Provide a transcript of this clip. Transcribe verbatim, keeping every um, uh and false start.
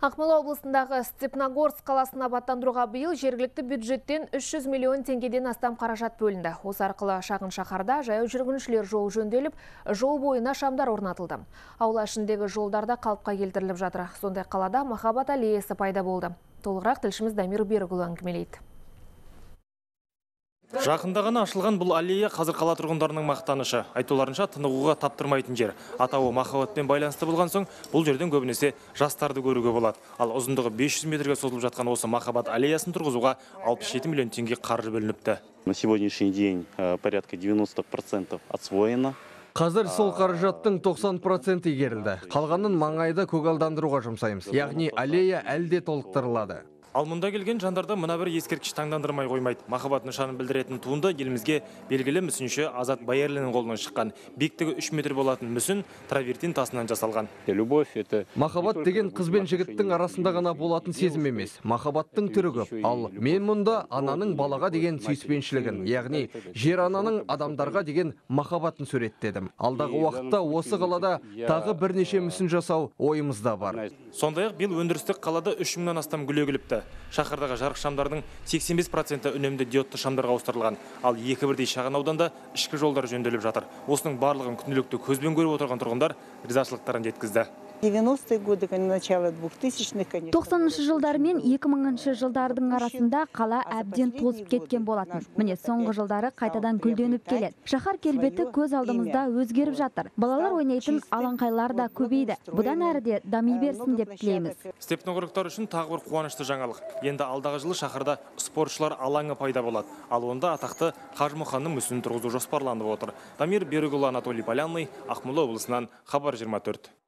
Ақмола облысындағы Степногорск қаласын абаттандыруға биыл жергілікті бюджеттен үш жүз миллион теңгеден астам қаражат бөлінді. Осы арқылы шағын шаһарда жаяу жүргіншілер жол жөнделіп, жол бойына шамдар орнатылды. Аула ішіндегі жолдарда қалыпқа келтіріліп жатыр. Сондай қалада Махаббат аллеясы пайда болды. Толығырақ тілшіміз Дамир Берікұлы әңгімелейді. Жақында ғана ашылған бұл аллея қазір қала тұрғындарының мақтанышы. Айтуларынша тынығуға таптырмайтын жер. Атауы махаббатпен байланысты болған соң, бұл жерден көбінесе жастарды көруге болады. Ал ұзындығы бес жүз метрге созылып жатқан осы Махаббат аллеясын тұрғызуға алпыс жеті миллион теңге қаржы бөлініпті. На сегодняшний день порядка девяноста процентов отсвоено. Қазір сол қаражаттың тоқсан проценті игерілді. Қалғанын маңайды көгалдандыруға жұмсаймыз. Яғни аллея әлде толықтырылады. Ал мұнда келген жандарда мына бір ескерткіш таңдандырмай қоймайды. Махаббат нышанын білдіретін туынды елімізге белгілі мүсінші Азат Байерленің қолынан шыққан. Биіктігі үш метр болатын мүсін травертин тасынан жасалған. Любовь это Махаббат деген қыз бен жігіттің арасында ғана болатын сезім емес. Махаббаттың түрі көп. Ал мен мұнда ананың балаға деген сүйіспеншілігін, яғни жер ананың адамдарға деген махаббатын суреттедім. Алдағы уақытта осы қалада тағы бірнеше мүсін жасау ойымызда бар. Сондай-ақ биыл өндірістік қалада үш мыңнан астам гүл егіліпті. Шаһардағы жарық шамдардың сексен бес проценті үнемді диодты шамдарға ауыстырылған. Ал екі бірдей шағын ауданда ішкі жолдар жөнделіп жатыр. Осының барлығын күнделікті көзбен көріп отырған тұрғындар ризашылықтарын жеткізді. девяностые годы, начало двухтысячных, конечно. тоқсаныншы жылдар мен екі мыңыншы жылдардың арасында қала әбден тозып кеткен болатын. Міне соңғы жылдары қайтадан гүлденіп келеді. Шаһар келбеті көз алдымызда өзгеріп жатыр. Балалар ойнайтын алаңқайлар да көбейді. Бұдан әрі де дами берсін деп тілейміз. Степногорсктар үшін тағы бір қуанышты жаңалық. Енді алдағы жылы шаһарда спортшылар алаңы пайда болады. Ал онда атақты Қажымұханның мүсінін тұрғызу жоспарланып отыр. Дамир Берікұлы, Анатолий Полянный, Ақмола облысынан, Хабар жиырма төрт.